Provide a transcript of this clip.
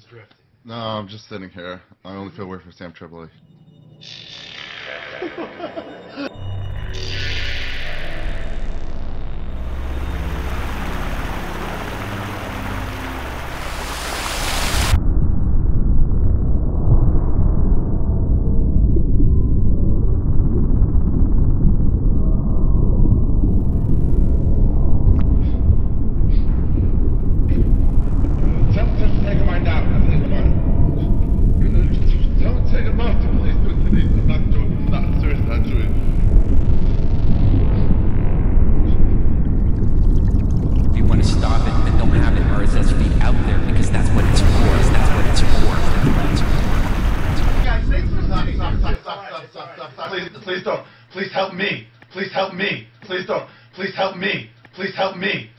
drifting. No, I'm just sitting here. I only feel weird for Sam Tripoli. Please don't. Please help me. Please help me. Please don't. Please help me. Please help me.